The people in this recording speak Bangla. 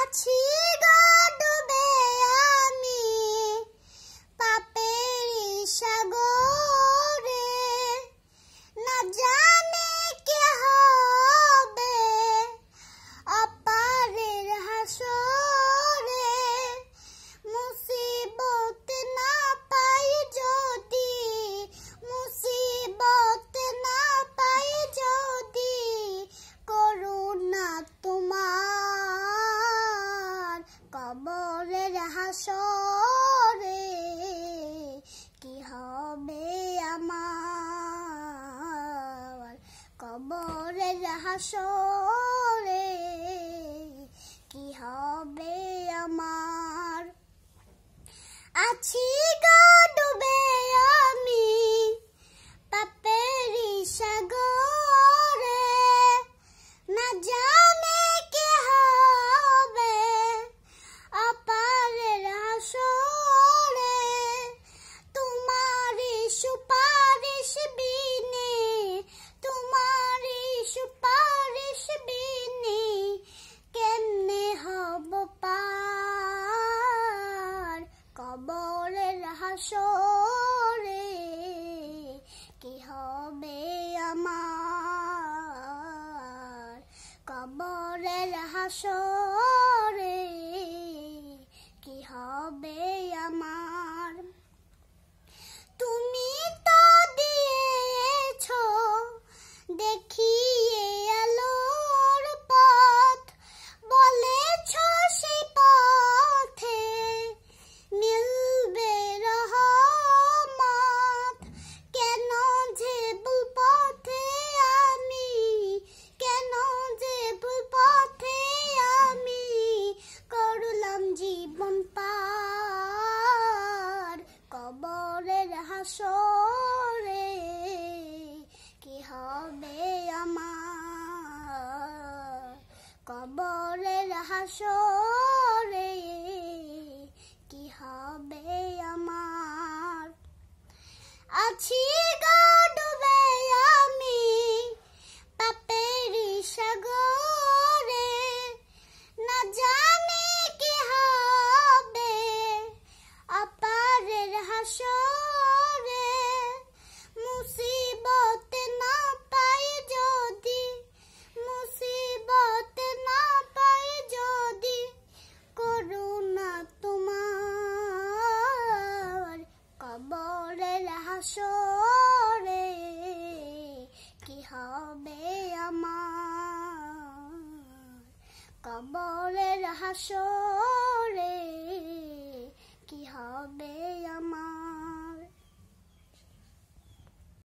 আছি গো ডুবে আমি পাপের সাগরে, না জানি কে হবে অপারের হাসরে। মুসিবত না পাই যদি, মুসিবত না পাই যদি, করুণা তোমার কবরের হাসরে কি হবে আমার, কবরের হাসরে কি হবে আমার। আছি গো ডুবে আমি পাপের সাগরে, না জানি কে হবে অপারের হাসরে। তোমারই সুপারিশ বিনে, তোমারই সুপারিশ বিনে কেমনে হব পার কবরের হাসরে কি হবে আমার, কবরের হাসরে কি হবে আমার। তুমি তো দিয়েছো দেখিয়ে আলোর পথ, বলেছো সেই পথে মিলবে রহমত। কেন যে ভুল পথে আমি, কেন যে ভুল পথে আমি করলাম জীবন পার কবরের হাসরে কি হবে আমার, কবরের হাসরে কি হবে আমার। আছি গো ডুবে আমি পাপের সাগরে, না জানি কি হবে অপারের হাসরে। মুসিবত না পাই যদি, মুসিবত না পাই যদি, করুণা তোমার কবরের হাসরে কি হবে আমার, কবরের হাসরে